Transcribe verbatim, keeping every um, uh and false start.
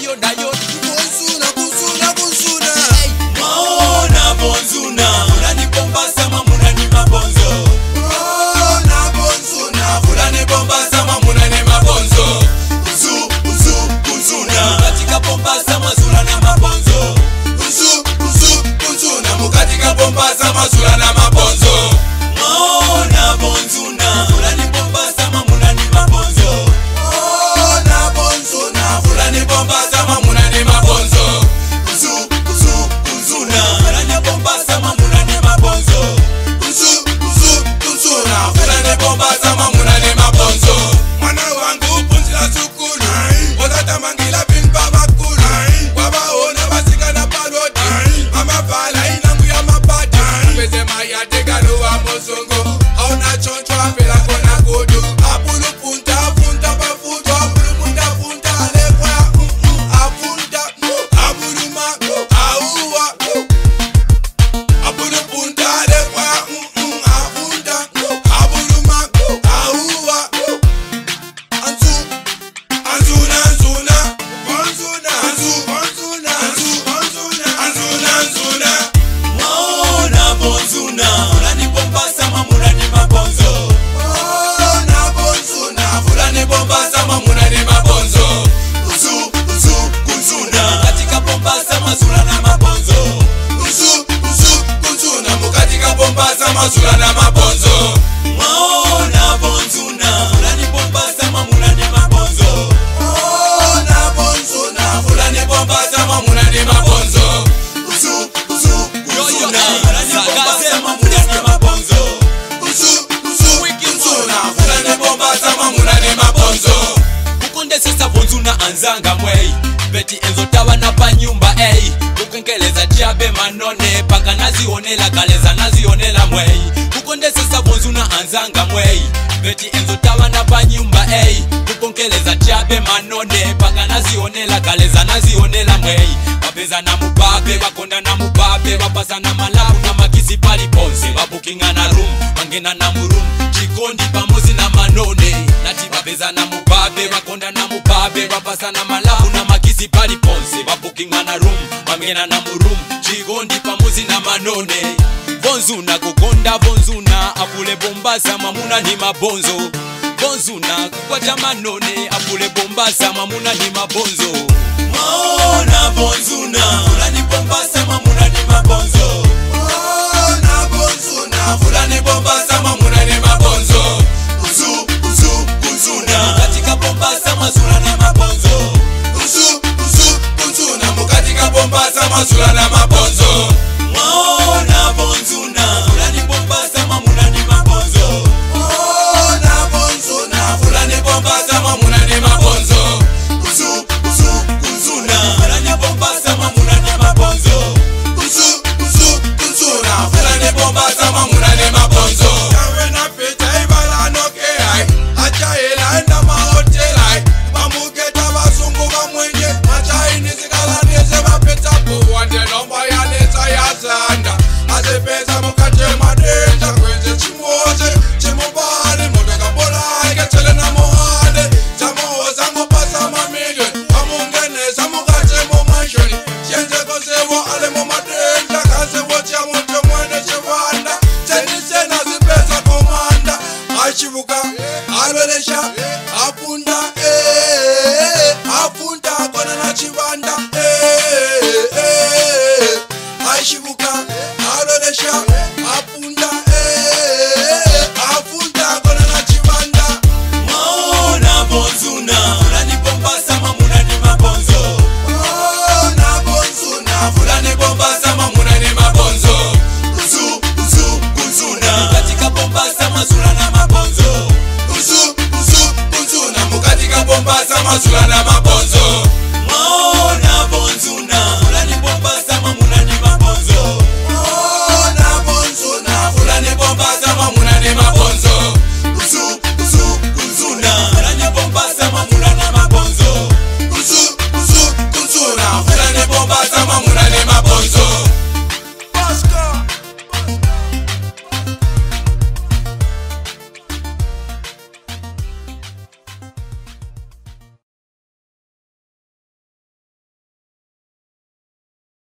nayo nayo bonzuna bonzuna bonzuna Mona bonzuna fulani bomba sama muna ni mabonzo Mona bonzuna fulani bomba sama muna ni mabonzo Uzu uzu bonzuna katika bomba sama zula na mabonzo Uzu uzu bonzuna mukatika bomba sama zula na mabonzo Mona bonzuna fulani bomba sama muna ni mabonzo Mona bonzuna fulani bomba sama muna ni mabonzo Uzu uzu bonzuna fulani bomba sama muna ni mabonzo Uzu uzu bonzuna fulani bomba sama muna ni mabonzo Mwana wangu punzila sukulu Ozata mangila bin baba kulu Wabaona basika na paloti Amafala inangu ya mapati Pese maya tegalo wa mosongo Auna chonchwa pela kona kudu Apulu punta punta pafuto Apulu punta punta lekwa Apunta Apulu ma Auwa Apulu punta lekwa Apunta Apulu ma Auwa Anzu Anzuna Anzuna Bonzuna Anzu Bonzuna Anzu Bonzuna Anzuna Anzuna Mona bonzuna fulani bomba sama muna ni mabonzo Mona bonzuna fulani bomba sama muna ni mabonzo Uzu uzu kunzuna katika bomba sama zula na mabonzo Uzu uzu bonzuna mukatika bomba sama zula na mabonzo Mona bonzuna fulani bomba sama muna ni mabonzo Mona bonzuna fulani bomba sama muna ni mabonzo Uzu uzu kunzuna fulani bomba sama muna ni mabonzo Uzu uzu bonzuna fulani bomba sama muna ni mabonzo Ukunde sasa bonzuna anzanga mwei Beti enzo tawa na pa nyumba ei Ukenkeleza chiabe manone Paka nazionela kaleza nazionela mwei Ukunde sasa bonzuna anzanga mwei Beti enzo tawa na pa nyumba ei Ukenkeleza chiabe manone Paka nazionela kaleza nazionela mwei Wapeza na mubabe, wakonda na mubabe Wapasa na malabu na makisi pali ponse Wabukinga na room, wangena na murum Chikondi pamozi na manone Nati wapeza na mubabe, wakonda na mubabe Wapasa na malabu na makisi pali ponse Wabukinga na room, wangena na murum Chikondi pamozi na manone Bonzuna kukonda bonzuna Apule bomba sama muna ni mabonzo Bonzuna kukwacha manone Apule bomba sama muna ni mabonzo Mona bonzuna fulani bomba sama muna ni mabonzo Mona bonzuna fulani bomba sama muna ni mabonzo Uzu uzu kunzuna katika bomba sama zula na mabonzo Uzu uzu bonzuna mukatika bomba sama zula na mabonzo Mona bonzuna fulani bomba sama muna ni mabonzo Mona bonzuna fulani bomba sama muna ni mabonzo Uzu uzu kunzuna fulani bomba sama muna ni mabonzo Uzu uzu bonzuna fulani bomba sama muna ni mabonzo Yawe na peta ibala noke ai Acha ila enda mahotela ai Bamuketa basungu bamwenye Acha inizikala neze bapeta Puwande nomba ya neta ya zanda Aze pesa mukate madenja Kwenze chimoze Chimubali Muteka bola Ike tele na mohade Zamo zango pasa mamilion Amungeneza mukate momashoni Sienze konsewo ale momadenja Kasewo chia mute mwene chivanda Tenise na zipesa komanda Achivuka Alolesha Apunda eh Apunda kona na chivanda eh eh Achivuka Alolesha Apunda eh Apunda kona na chivanda Mona bonzuna fulani bomba sama muna ni mabonzo Mona bonzuna fulani bomba sama muna ni mabonzo Uzu uzu kunzuna katika bomba sama zula na mabonzo Uzu uzu bonzuna mukatika bomba sama zula na